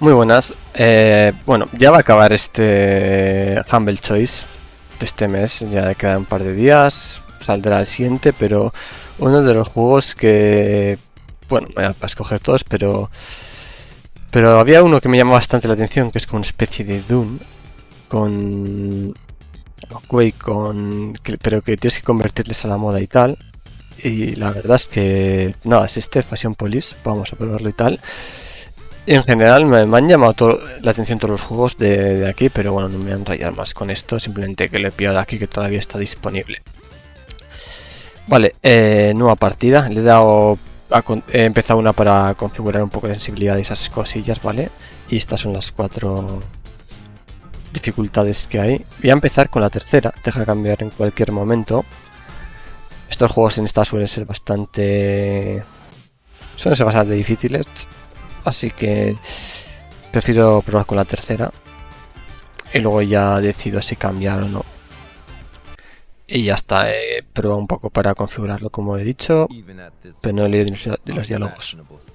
Muy buenas. Bueno, ya va a acabar este Humble Choice de este mes. Ya le quedan un par de días. Saldrá el siguiente, pero uno de los juegos que... Bueno, me voy a escoger todos, pero había uno que me llamó bastante la atención, que es como una especie de Doom con Quake, pero que tienes que convertirles a la moda y tal. Y la verdad es que nada, es este Fashion Police, vamos a probarlo y tal. Y en general me han llamado la atención todos los juegos de aquí, pero bueno, no me voy a enrollar más con esto, simplemente que le pido de aquí que todavía está disponible. Vale, nueva partida, le he dado he empezado una para configurar un poco de sensibilidad y esas cosillas, ¿vale? Y estas son las 4 dificultades que hay. Voy a empezar con la tercera, deja cambiar en cualquier momento. Estos juegos en esta suelen ser bastante difíciles, así que prefiero probar con la tercera y luego ya decido si cambiar o no. Y ya está, he probado un poco para configurarlo como he dicho, pero no he leído de los diálogos.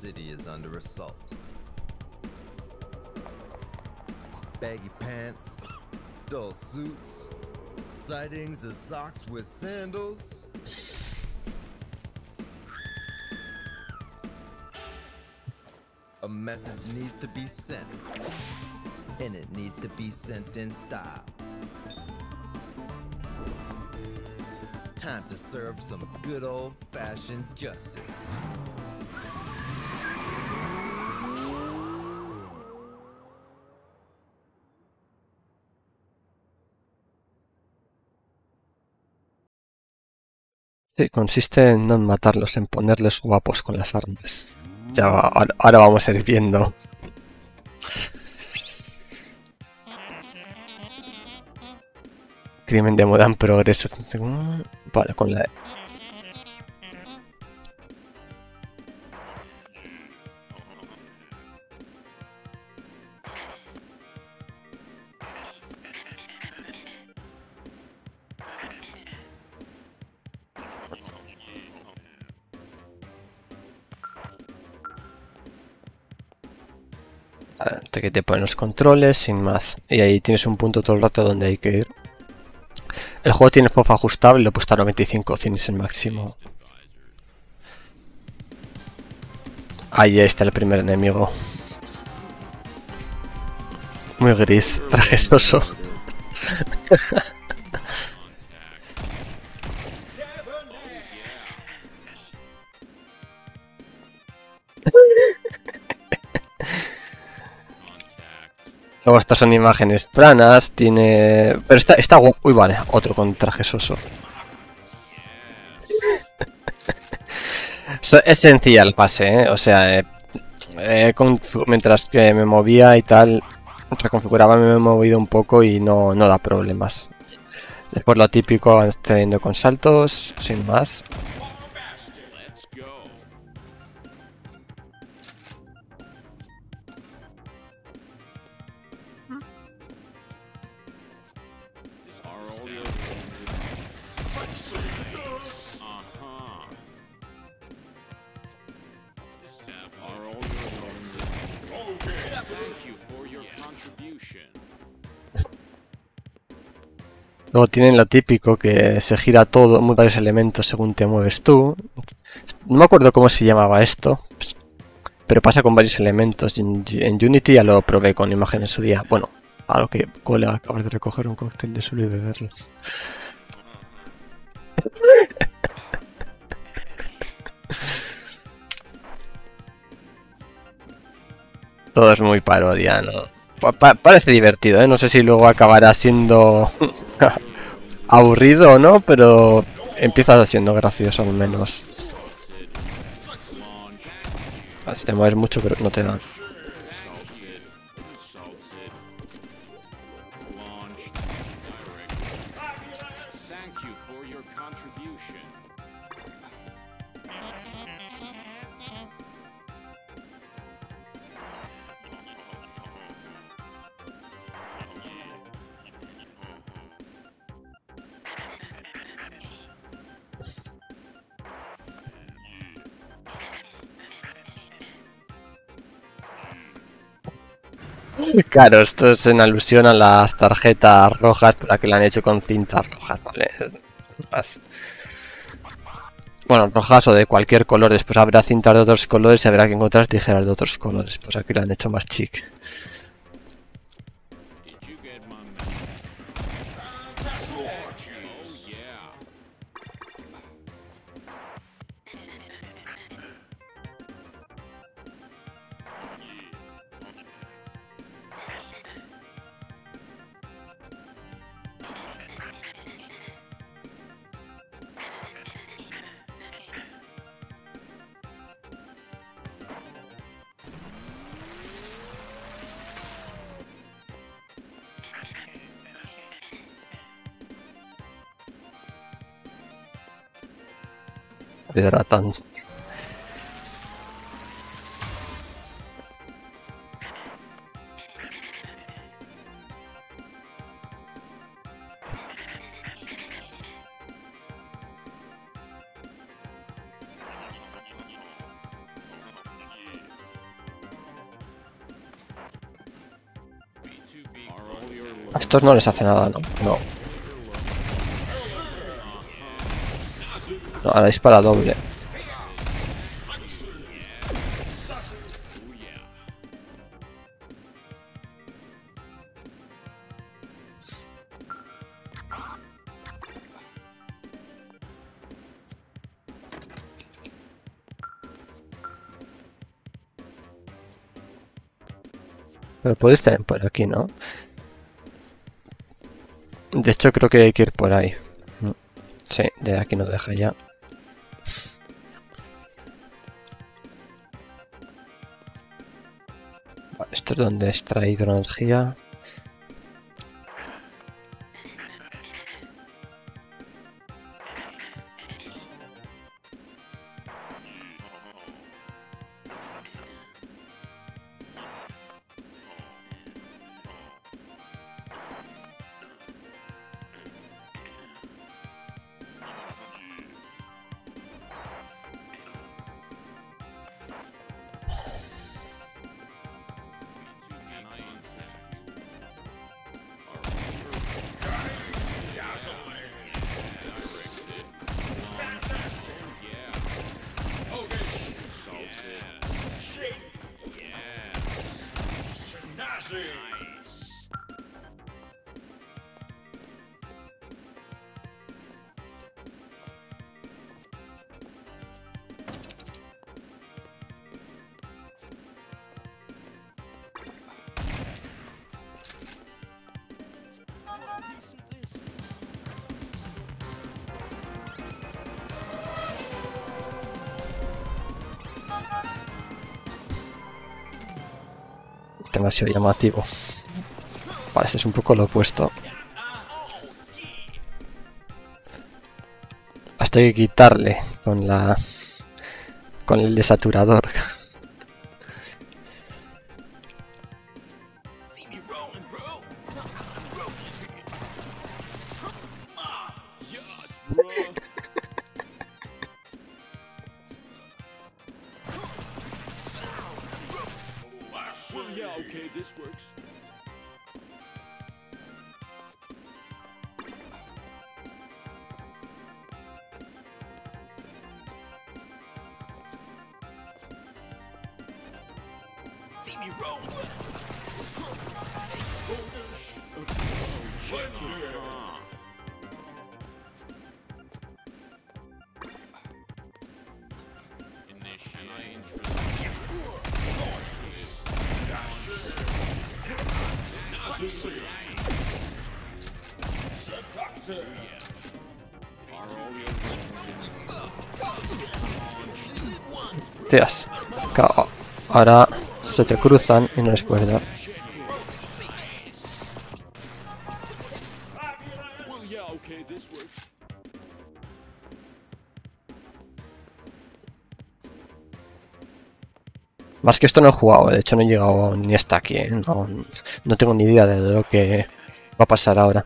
Baggy pants, dull suits, sightings of socks with sandals. A message needs to be sent, and it needs to be sent in style. Time to serve some good old-fashioned justice. Sí, consiste en no matarlos, en ponerles guapos con las armas. Ya, ahora vamos a ir viendo. Crimen de moda en progreso. Vale, con la... Antes que te ponen los controles, sin más. Y ahí tienes un punto todo el rato donde hay que ir. El juego tiene FOV ajustable, lo he puesto a 95, 100 es el máximo. Ahí está el primer enemigo. Muy gris, trajesoso. Luego estas son imágenes planas, tiene... Pero está guapo. Uy, vale, otro con traje soso. Es sencilla el pase, ¿eh? O sea, mientras que me movía y tal, reconfiguraba, me he movido un poco y no da problemas. Después lo típico, accediendo con saltos, sin más. Luego tienen lo típico que se gira todo, muy varios elementos según te mueves tú. No me acuerdo cómo se llamaba esto, pero pasa con varios elementos. En Unity ya lo probé con imágenes en su día. Bueno, a lo que colega acabas de recoger un cóctel de solo y beberlo. Todo es muy parodia, ¿no? Parece divertido, ¿eh? No sé si luego acabará siendo aburrido o no, pero empieza siendo gracioso al menos. Si te mueves mucho, pero no te dan. Claro, esto es en alusión a las tarjetas rojas, para que la han hecho con cintas rojas, ¿vale? Más- Bueno, rojas o de cualquier color. Después habrá cintas de otros colores y habrá que encontrar tijeras de otros colores. Pues aquí la han hecho más chic. De ratón. A estos no les hace nada, ¿no? No. No, ahora dispara doble. Pero podéis también por aquí, ¿no? De hecho, creo que hay que ir por ahí. Sí, de aquí nos deja ya. Vale, esto es donde he extraído energía. Demasiado llamativo. Vale, este es un poco lo opuesto. Hasta hay que quitarle con la... con el desaturador. Tías, ahora se te cruzan y no les puedes dar. Más que esto no he jugado, de hecho no he llegado ni hasta aquí, ¿eh? No tengo ni idea de lo que va a pasar ahora.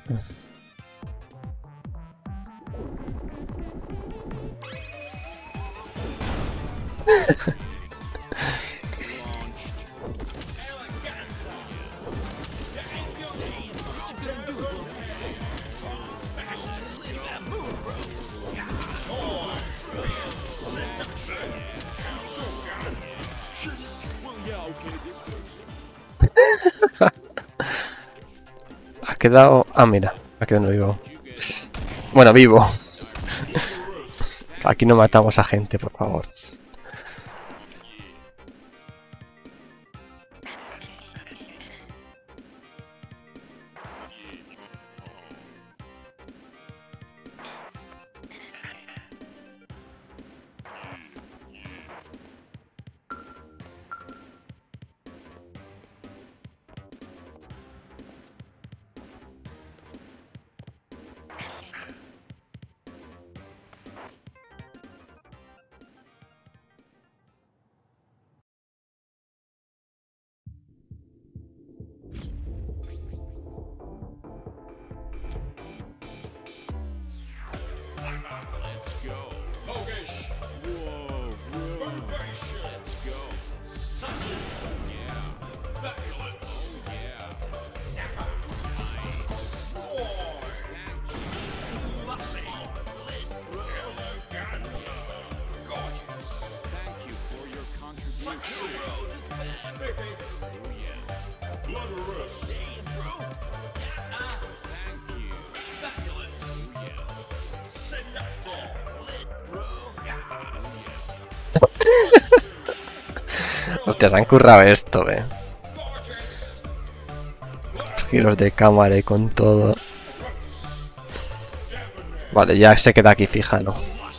Ha quedado... Ah, mira, ha quedado vivo. Bueno, vivo. Aquí no matamos a gente, por favor. Hostia, se han currado esto, Giros de cámara y con todo. Vale, ya se queda aquí fija, ¿no?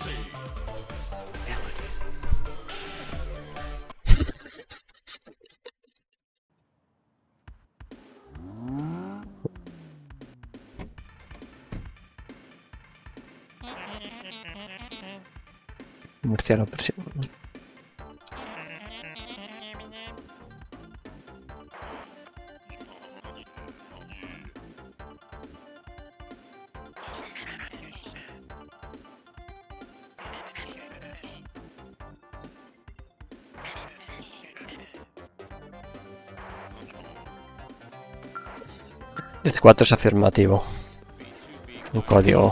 Murciano presión. El 4 es afirmativo. Un código.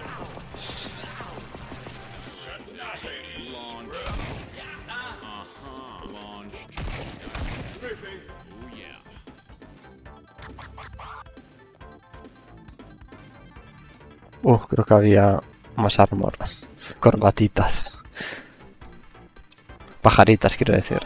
Creo que había más armor. Corbatitas. Pajaritas, quiero decir.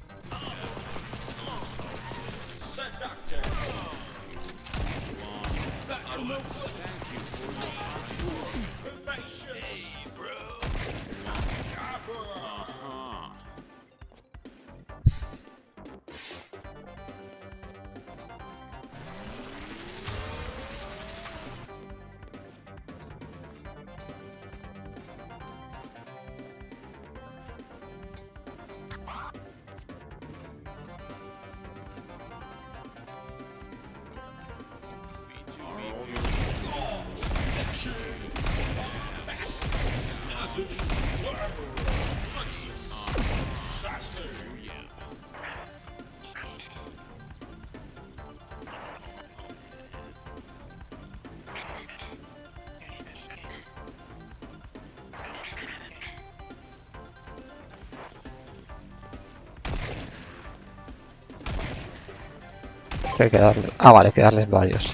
Hay que darle... Ah, vale, hay que darles varios.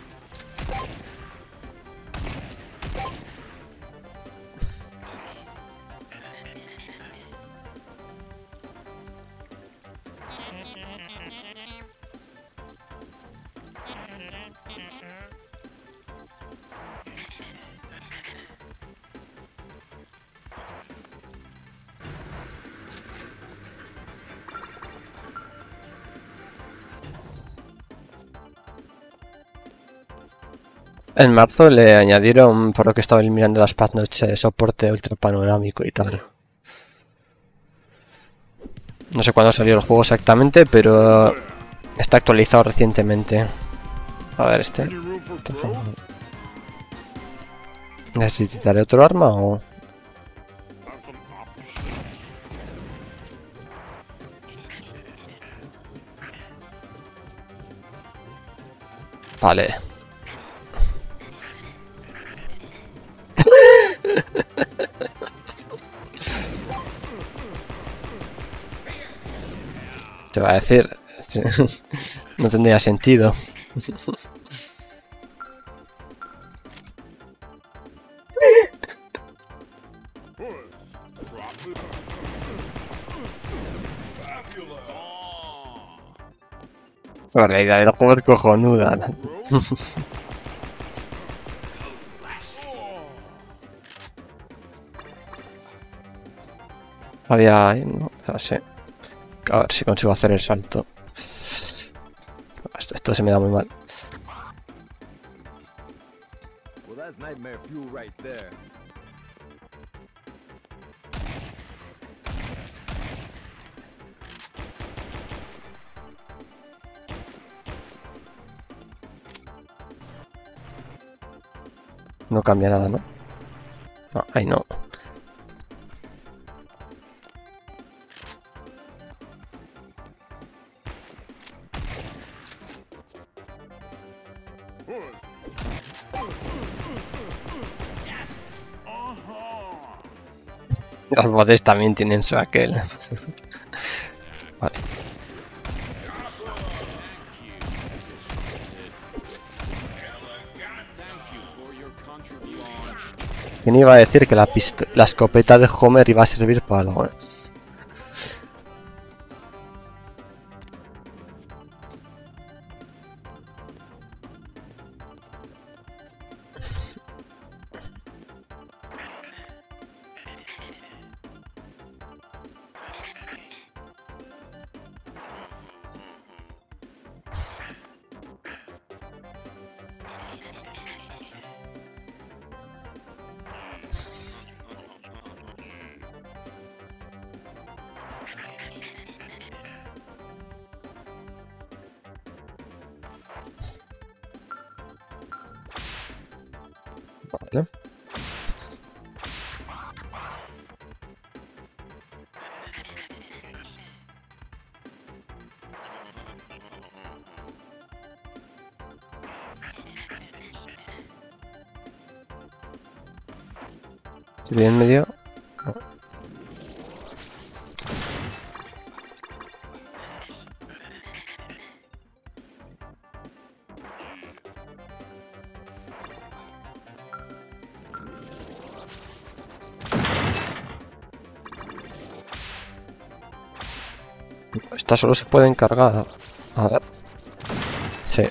En marzo le añadieron, por lo que estaba eliminando las patch notes, soporte ultra panorámico y tal. No sé cuándo salió el juego exactamente, pero está actualizado recientemente. A ver, ¿necesitaré otro arma o...? Vale. Te va a decir... No tendría sentido. Pero la idea del juego es cojonuda. Había... No, no sé. A ver si consigo hacer el salto. Esto se me da muy mal. Well, that's nightmare fuel right there. No cambia nada, ¿no? No, ahí no. Las voces también tienen su aquel. Vale. ¿Quién iba a decir que la escopeta de Homer iba a servir para algo? Vale. Estoy en medio. No. Esta solo se puede encargar. A ver. Sí.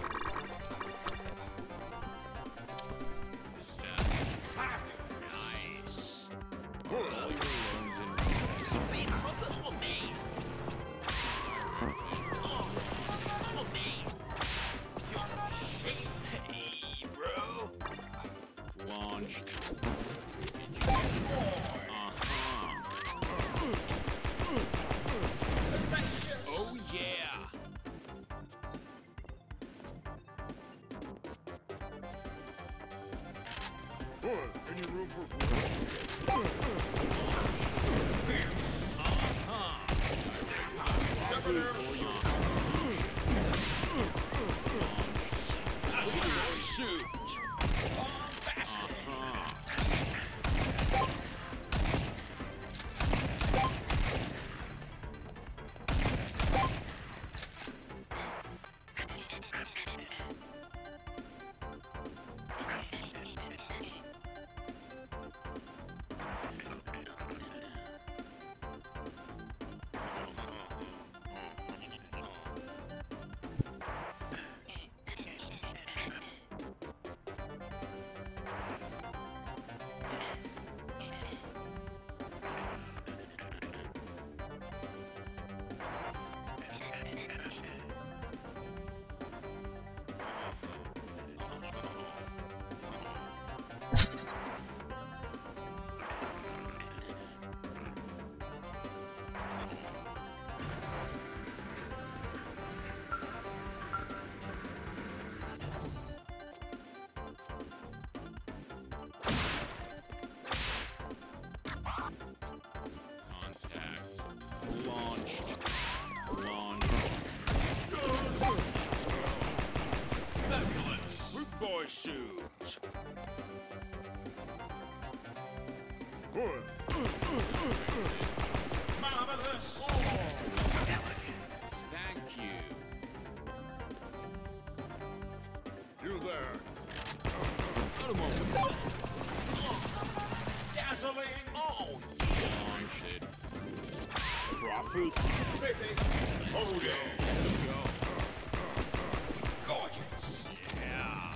Marvelous. Thank you. You there. Out of moment. Gasoline. Oh, yeah. Shit. Drop it. Oh, yeah. Gorgeous. Yeah.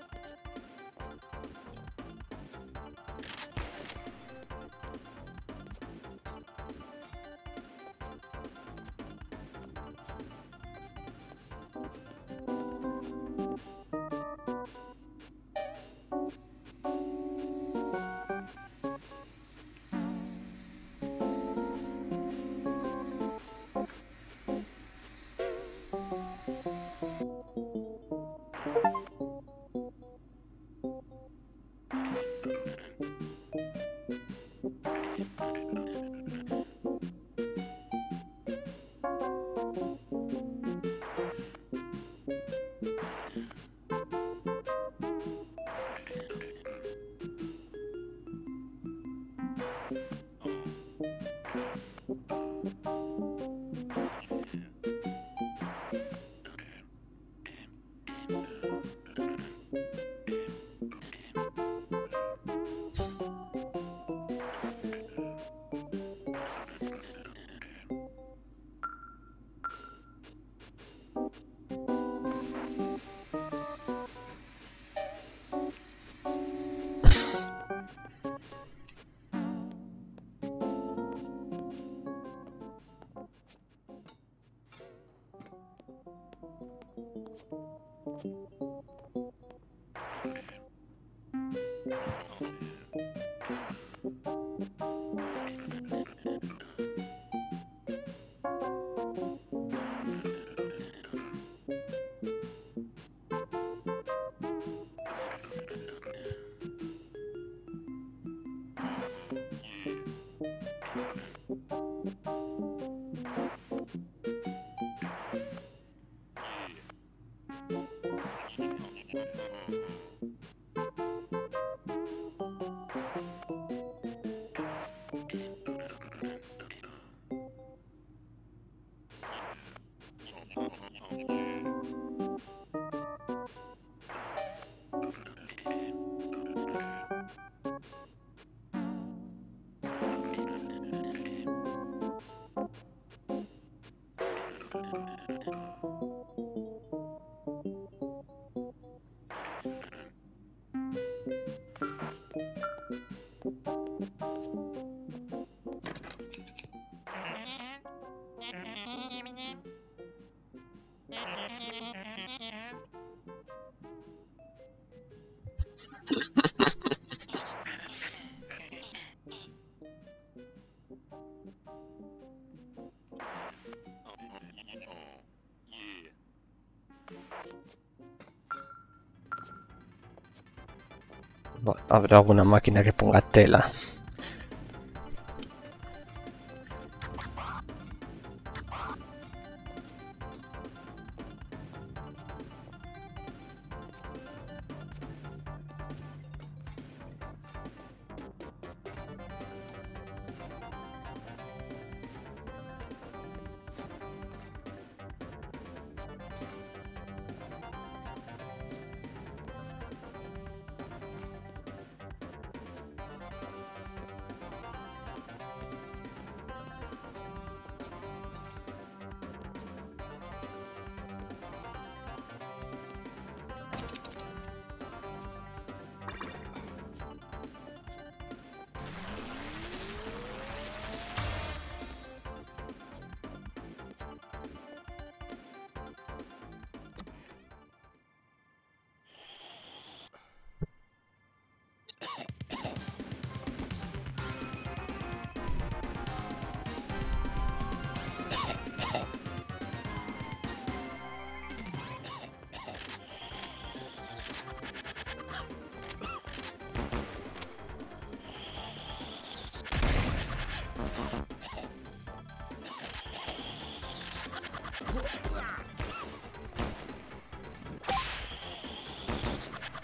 Bueno, habrá alguna máquina que ponga tela.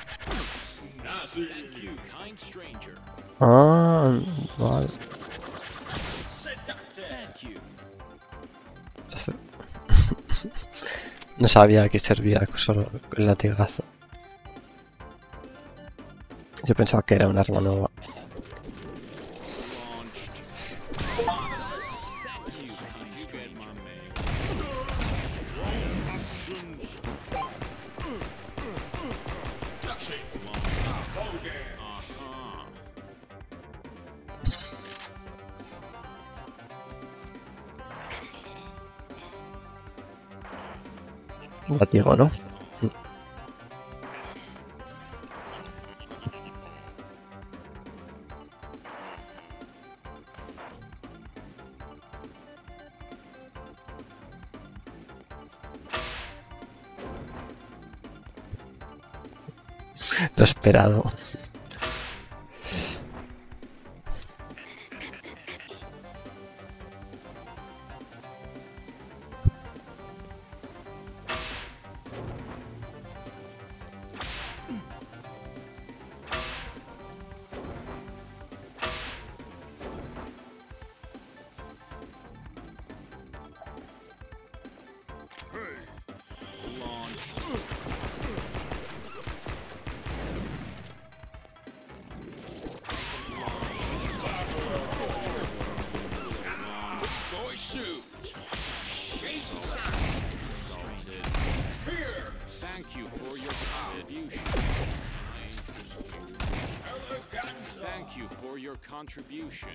Thank you, kind stranger. Ah, vale. No sabía que servía solo el latigazo. Yo pensaba que era un arma nueva. Látigo, ¿no? Lo esperado. Thank you for your contribution. Thank you for your contribution.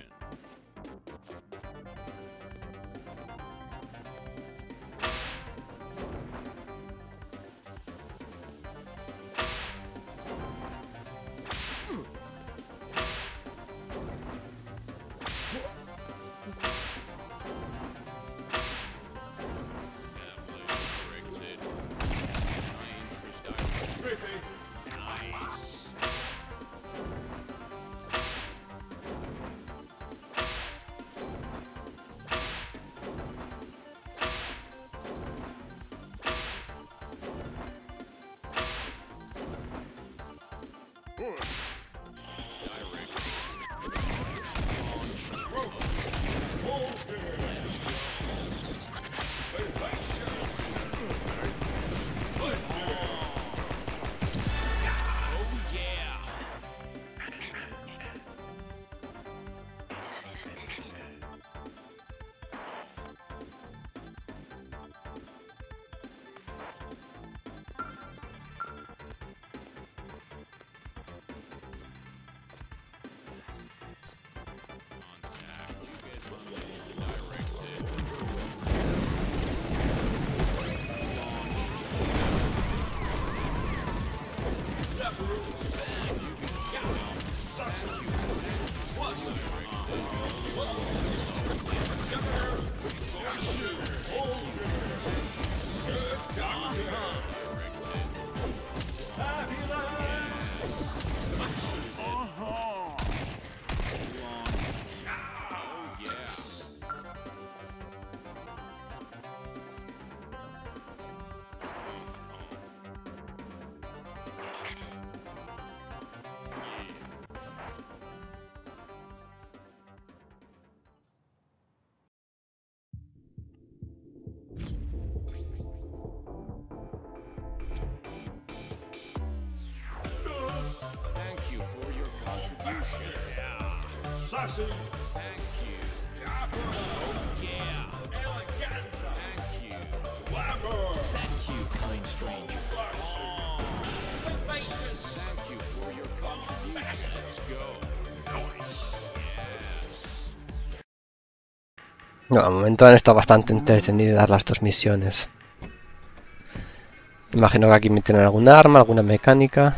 Thank you for your contribution. Sassy. Thank you. Oh yeah. Eleganza. Thank you. Glamour. Thank you, kind stranger. Vivacious. Thank you for your contribution. Let's go. Noise. No, al momento han estado bastante entretenidas las dos misiones. Imagino que aquí me tienen alguna arma, alguna mecánica.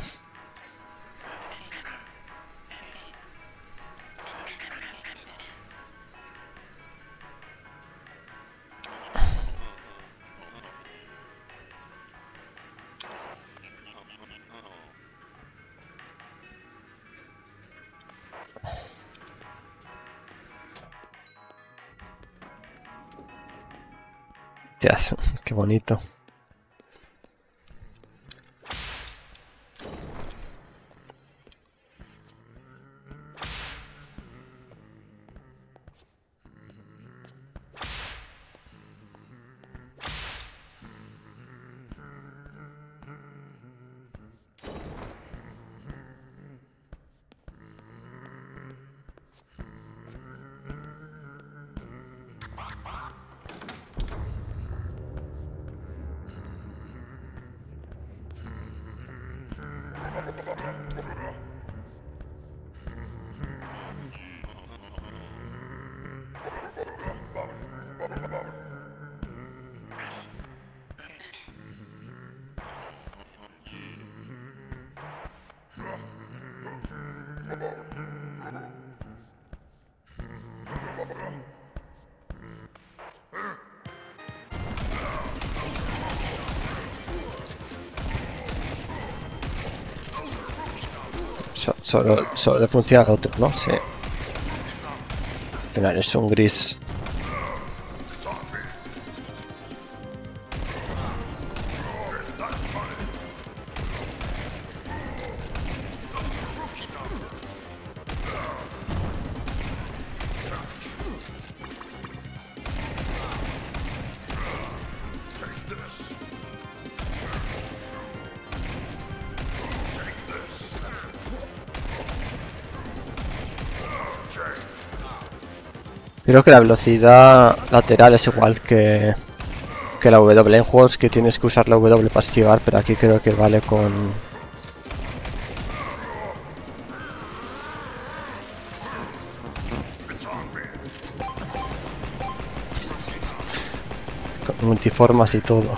Yes, qué bonito. Solo le funciona a otro, ¿no? Sí. Al final es un gris. Creo que la velocidad lateral es igual que la W. En juegos que tienes que usar la W para esquivar, pero aquí creo que vale con multiformas y todo.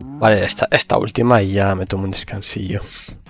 Vale, esta última y ya me tomo un descansillo.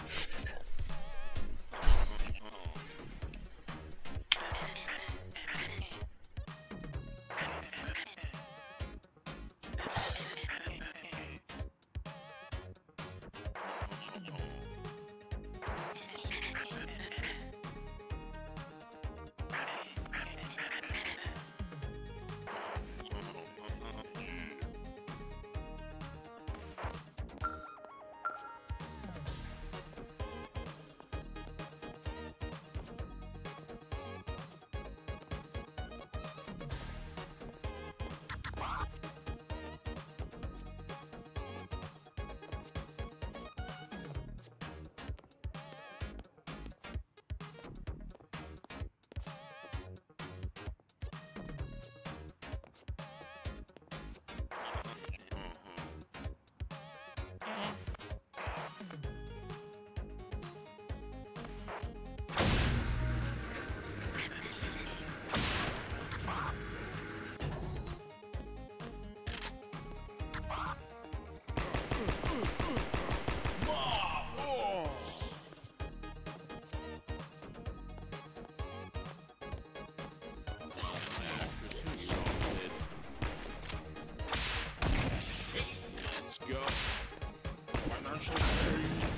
Let's go. Financial dreams.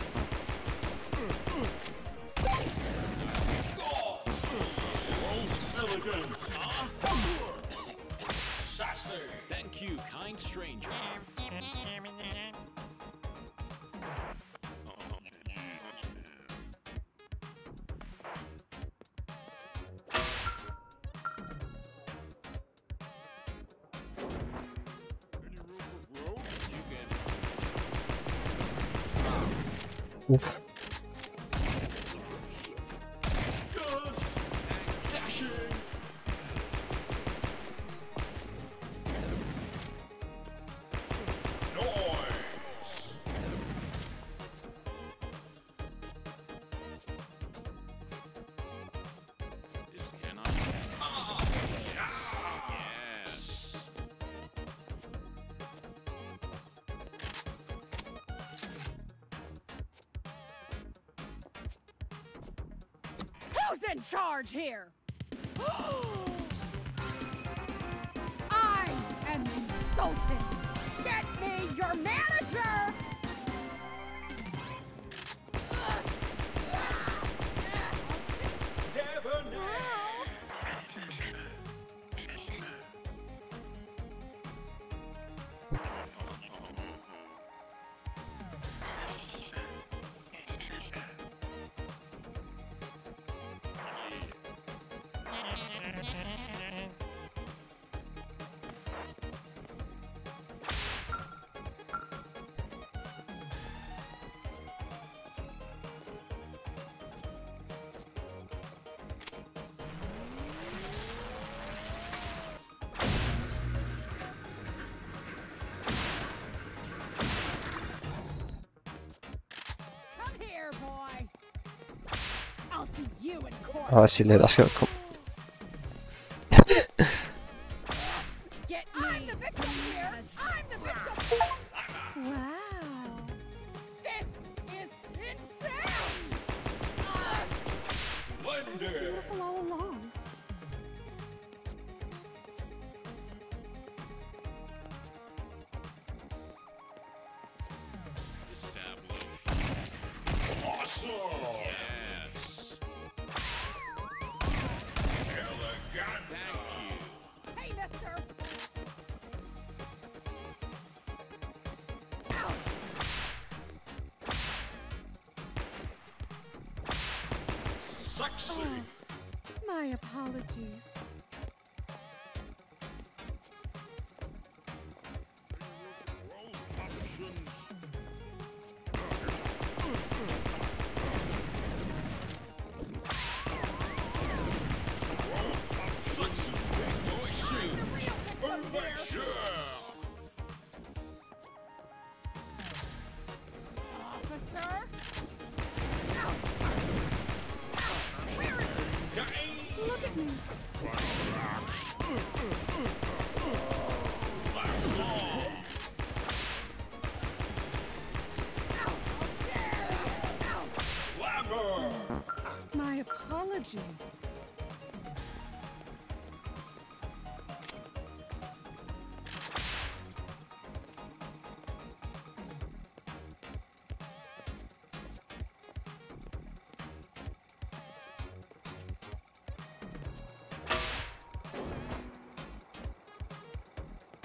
Elegant. Sassy. Thank you, kind stranger. Any room for growth? You get it. Uf. Good. Dashing. Noise. This cannot. Yes. Who's in charge here? I am the Sultan. Get me your manager! Debonair. Come here, boy. I'll see you in court. A ver si le das. Get me. I'm the victim here. I'm the victim. Wow. This is insane. Splendid. Beautiful all along. Established. Awesome. Yes. Elegant. Thank you. Hey, mister. Sexy. My apologies. Growth options. Officer? Where is he? Look at me.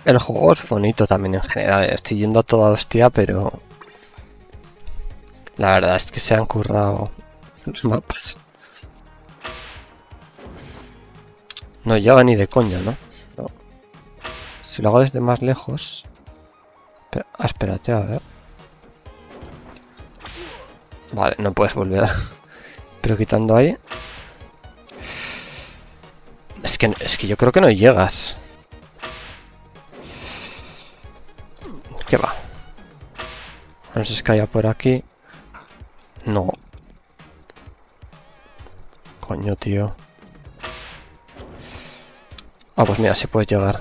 El juego es bonito también en general. Estoy yendo a toda hostia, pero la verdad es que se han currado los mapas. No llega ni de coña, ¿no? No. Si lo hago desde más lejos... espérate, a ver. Vale, no puedes volver. Pero quitando ahí... Es que yo creo que no llegas. ¿Qué va? No sé si caía por aquí. No. Coño, tío. Ah, pues mira, sí puedes llegar.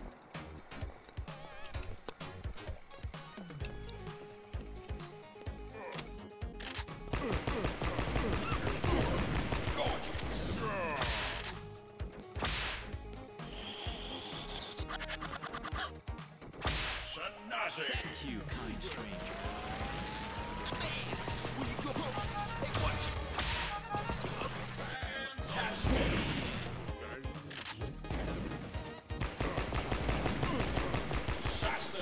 Snazzy. You kind stranger. Sassy.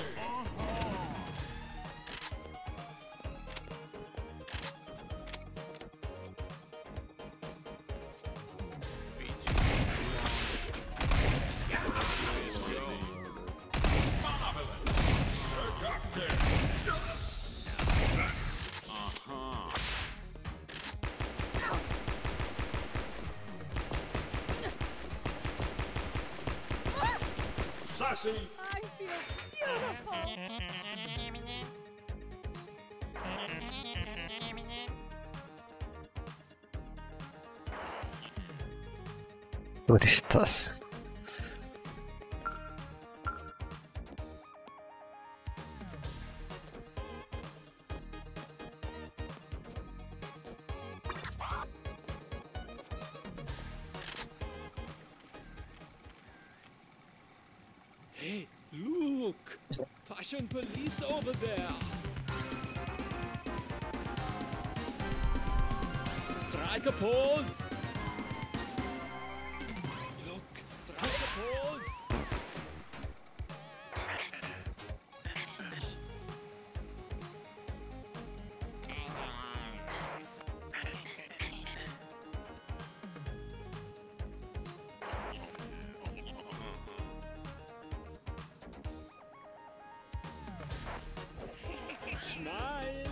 Marvelous. Seductive. Sassy. I feel beautiful. Turistas. Hey, look! Fashion police over there! Strike a pose! Look! Strike a pose! Smile!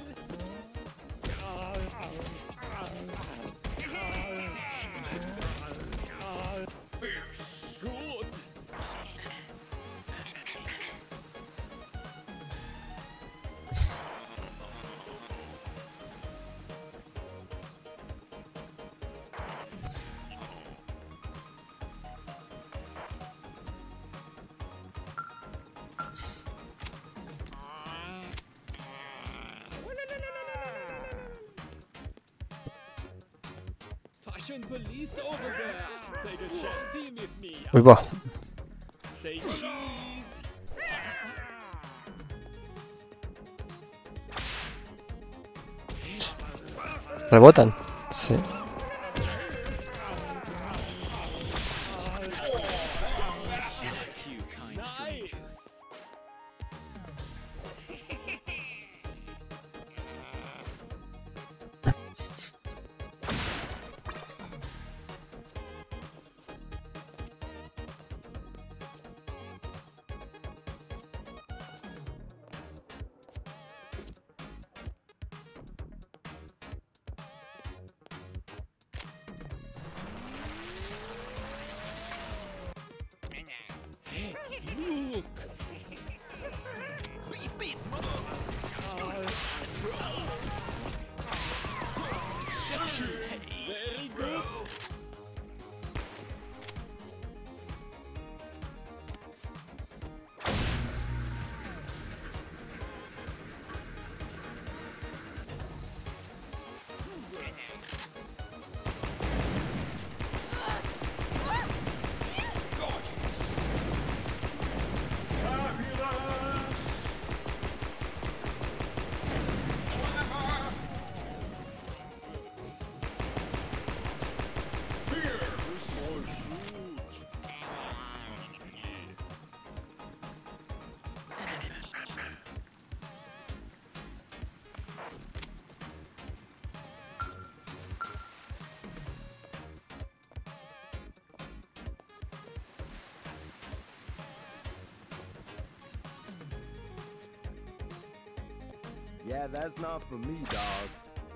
Good! Fashion police over there! Take a selfie with me! Uy, va. Say cheese! ¿Rebotan? Sí. You kind stranger! Yeah, that's not for me, dog.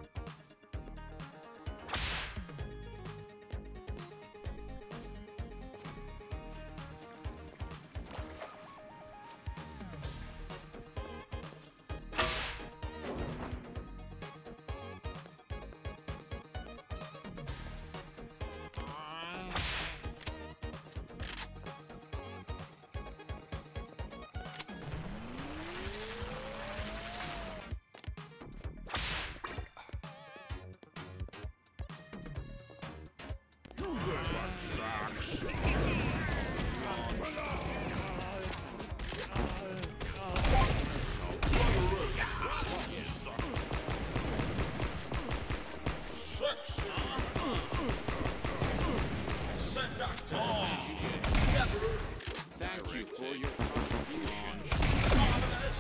Thank you for your contribution.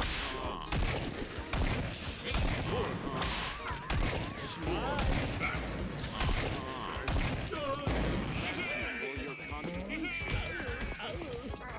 For your contribution.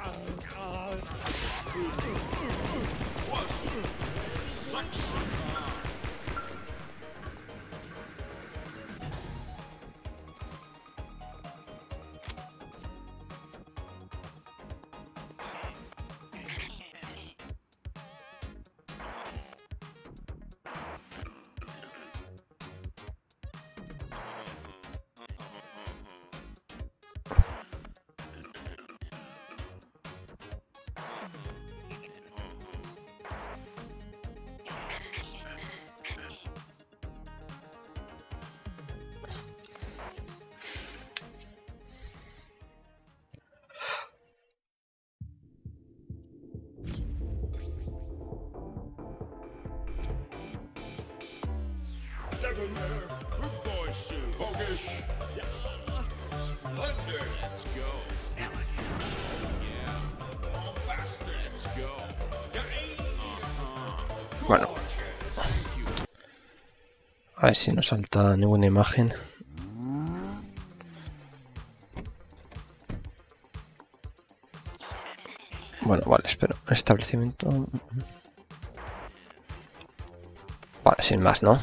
Debonair. Good boy, Sue. Bogus. Splendid. Let's go. Yeah, Bombastic. let's go. Bueno. A ver si no salta ninguna imagen. Bueno, vale, espero. Establecimiento. Vale, sin más, ¿no?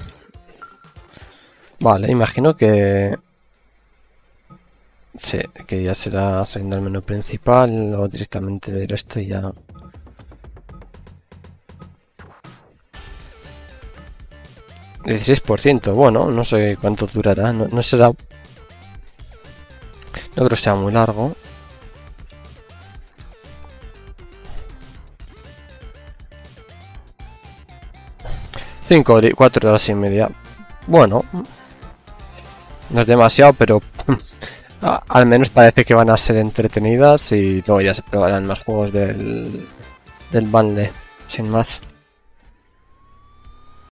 Vale, imagino que... Sí, que ya será saliendo al menú principal o directamente de esto y ya... ...16%, bueno, no sé cuánto durará, no será... No creo que sea muy largo. Cuatro horas y media. Bueno, no es demasiado, pero al menos parece que van a ser entretenidas y luego ya se probarán más juegos del bundle, sin más.